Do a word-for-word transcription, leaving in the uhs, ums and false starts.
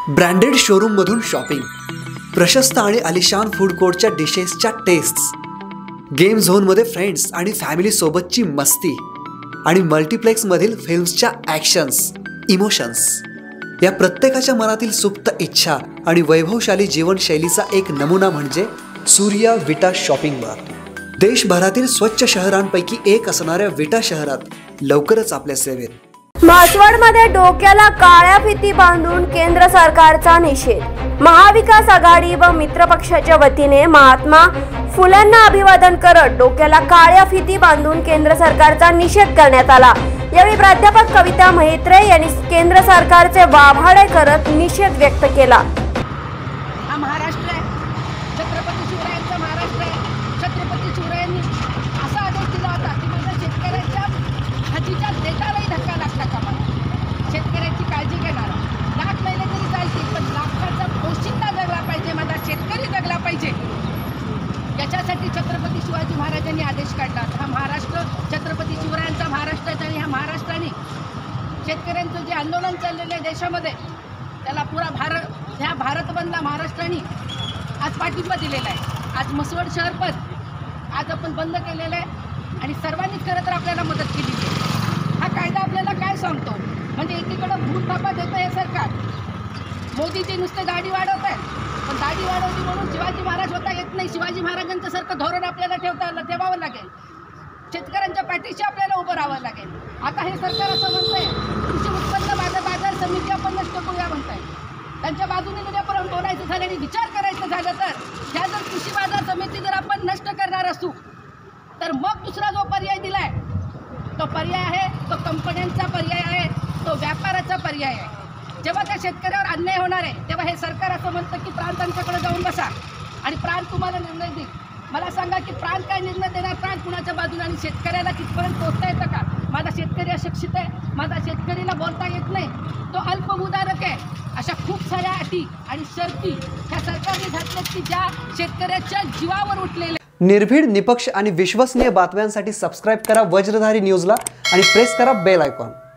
Branded showroom मधून shopping, प्रशस्त आणि आलिशान फूड कोर्टच्या डिशेसच्या टेस्ट्स, गेम झोन मध्ये फ्रेंड्स आणि फॅमिली सोबतची मस्ती आणि मल्टीप्लेक्स मधील फिल्म्सच्या ॲक्शन्स, इमोशन्स, या प्रत्येकाच्या मनातील सुप्त इच्छा आणि वैभवशाली जीवनशैलीचा एक नमुना म्हणजे सूर्या विटा शॉपिंग मार्ट। देशभरातील स्वच्छ शहरांपैकी एक असणाऱ्या विटा शहरात लवकरच आपल्या सेवेत। म्हसवडमध्ये डोक्याला काळ्या फिती बांधून केंद्र सरकारचा निषेध। महाविकास आघाडी व मित्रपक्षाच्या वतीने महात्मा फुलेंना अभिवादन करत डोक्याला काळ्या फिती बांधून केंद्र सरकारचा निषेध करण्यात आला। यावेळी प्राध्यापक कविता महित्रे यांनी केंद्र सरकारचे वाभाडे करत निषेध व्यक्त केला। हा महाराष्ट्र आहे, छत्रपती शिवरायांचा महाराष्ट्र आहे। छत्रपती शिवरायांनी असा आदेश दिला होता की माझ्या शेतकऱ्यांच्या हातीच्या देठालाही धक्का लागला कामा नये। शेतकऱ्याची काळजी घेणार लाख महिने तरी चालतील, पण लाखाचा पोशिंदा जगला पाहिजे, माझा शेतकरी जगला पाहिजे। याच्यासाठी छत्रपती शिवाजी महाराजांनी आदेश काढला। हा महाराष्ट्र छत्रपती शिवरायांचा महाराष्ट्र आहे आणि ह्या महाराष्ट्राने शेतकऱ्यांचं जे आंदोलन चाललेलं आहे देशामध्ये, त्याला पुरा भारत ह्या भारत बंदला महाराष्ट्राने आज पाठिंबा दिलेला आहे। आज म्हसवड शहर पण आज आपण बंद केलेलं आहे आणि सर्वांनीच खरं तर आपल्याला मदत केली आहे। हा कायदा आपल्याला काय सांगतो, म्हणजे एकीकडे भूलथापा देतं हे सरकार, मोदीजी नुसते दाढी वाढवत आहेत, पण दाढी वाढवली म्हणून शिवाजी महाराज होता येत नाही। शिवाजी महाराजांचं सारखं धोरण आपल्याला ठेवता ठेवावं लागेल, शेतकऱ्यांच्या पाठीशी आपल्याला उभं राहावं लागेल। आता हे सरकार असं म्हणतंय कृषी उत्पन्न बाजार बाजार समिती आपण नष्ट करूया म्हणताय। त्यांच्या बाजूने जर आपण बोलायचं झालं आणि विचार करायचं झालं तर ह्या जर कृषी बाजार समिती जर आपण नष्ट करणार असू तर मग दुसरा जो पर्याय दिलाय तो पर्याय आहे तो कंपन्यांचा पर्याय आहे, तो व्यापाराचा पर्याय आहे। जेव्हा त्या शेतकऱ्यावर अन्याय होणार आहे तेव्हा हे सरकार असं म्हणतं की प्रांत त्यांच्याकडे जाऊन बसा आणि प्रांत तुम्हाला निर्णय देईल। मला सांगा की प्रांत काय निर्णय देणार, प्रांत कुणाच्या बाजूने आणि शेतकऱ्याला कितपर्यंत पोहोचता येतं का? माझा शेतकरी अशिक्षित आहे, माझा शेतकरीला बोलता येत नाही, तो अल्पभूधारक आहे, अशा खूप साऱ्या अटी आणि शर्ती ह्या सरकारने घातल्यात की ज्या शेतकऱ्याच्या जीवावर उठलेल्या। निर्भीड, निपक्ष आणि विश्वसनीय बातम्यांसाठी सबस्क्राइब करा वज्रधारी न्यूजला आणि प्रेस करा बेल आयकॉन।